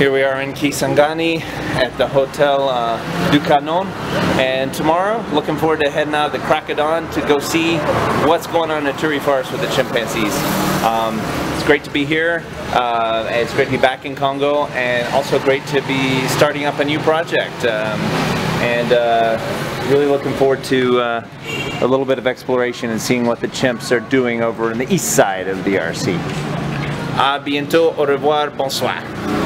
Here we are in Kisangani at the Hotel Ducanon, and tomorrow looking forward to heading out of the crack of dawn to go see what's going on in Ituri Forest with the chimpanzees. It's great to be here, it's great to be back in Congo, and also great to be starting up a new project, and really looking forward to a little bit of exploration and seeing what the chimps are doing over in the east side of the DRC. A bientôt, au revoir, bonsoir.